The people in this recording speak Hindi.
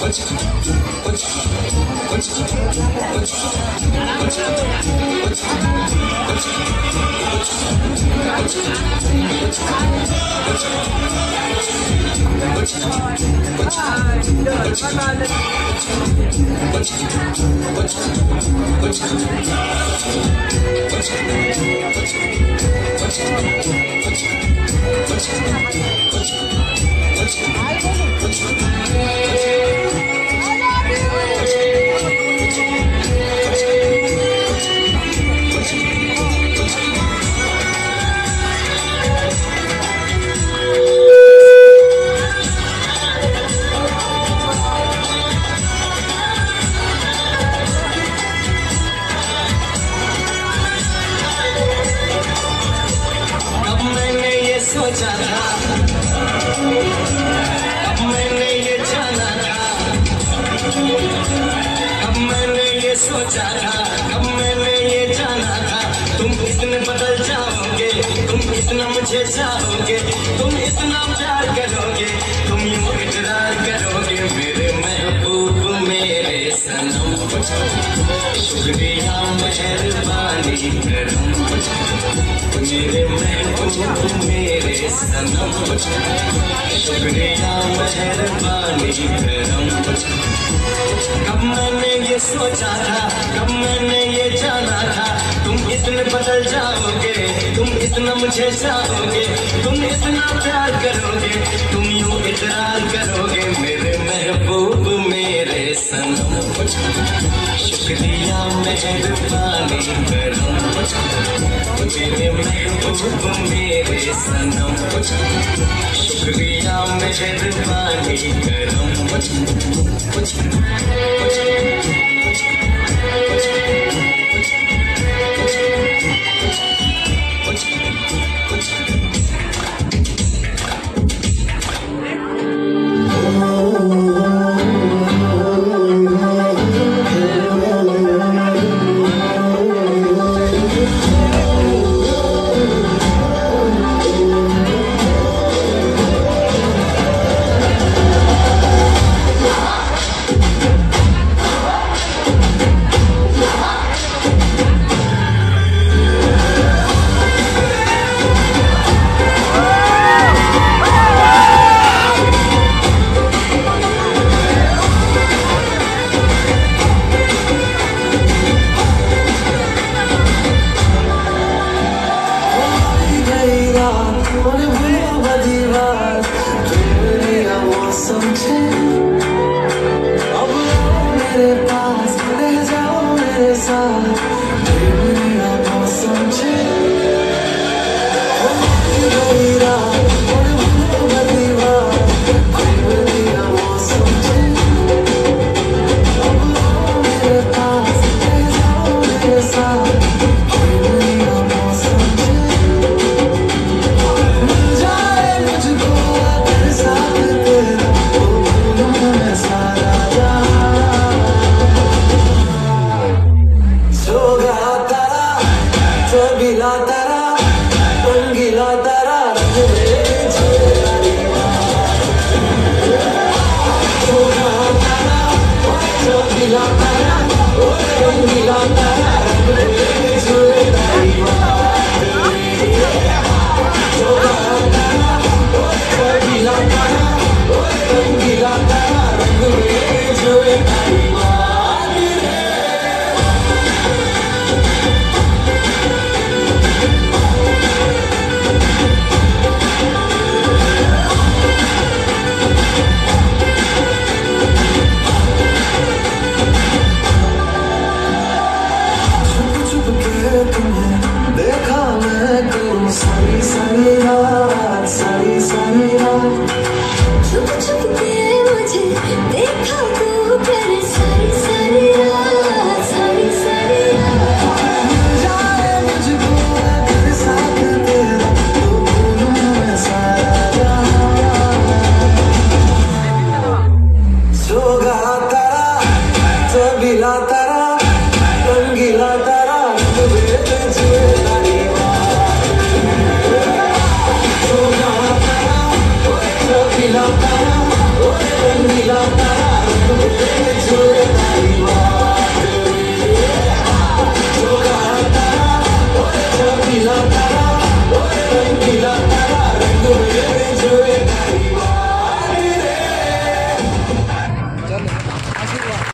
सोचा था, अब मैंने ये जाना था, अब मैंने ये सोचा था, अब मैंने ये जाना था। तुम इतने बदल जाओगे, तुम इतना मुझे चाहोगे, तुम इतना प्यार करोगे, तुम यूं इकरार करोगे मेरे महबूब मेरे सनम। शुक्रिया मेहरबानी करम मेरे महबूब मेरे सनम। शुक्रिया मेहरबानी करम। कब मैंने ये सोचा था, कब मैंने ये जाना था, तुम इतने बदल जाओगे, तुम इतना मुझे चाहोगे, तुम इतना प्यार करोगे, तुम यूं इकरार करोगे मेरे महबूब मेरे सनम। शुक्रिया मेहरबानी करम मेरे महबूब मेरे सनम। शुक्रिया मेहरबानी करम। अब मेरे पास रह जाओ मेरे साथ।